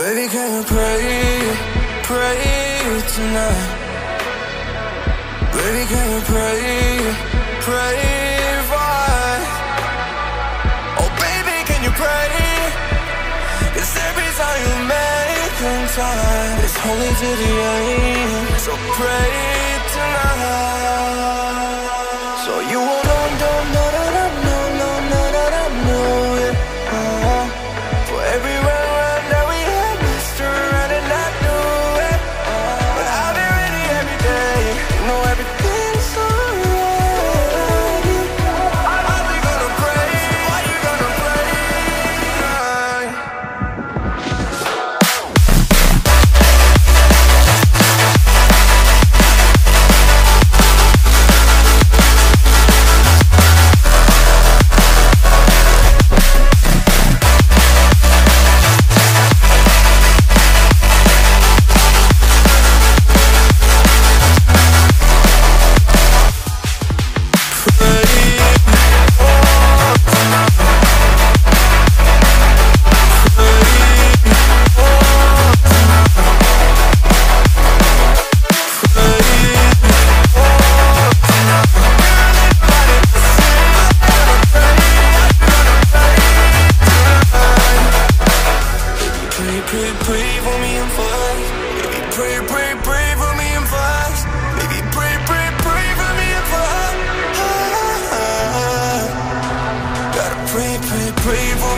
Baby, can you pray, pray tonight? Baby, can you pray, pray for us? Oh baby, can you pray? 'Cause every time you make time, it's only to the end. So pray tonight. So you won't know that I know it. For everywhere around that we had messed around and I knew it. But I've been ready every day. You know everything's alright. Are we gonna pray? Are you gonna pray tonight? Pray for me and fast. Baby, pray for me and fast. Baby, pray for me and fast. Gotta pray for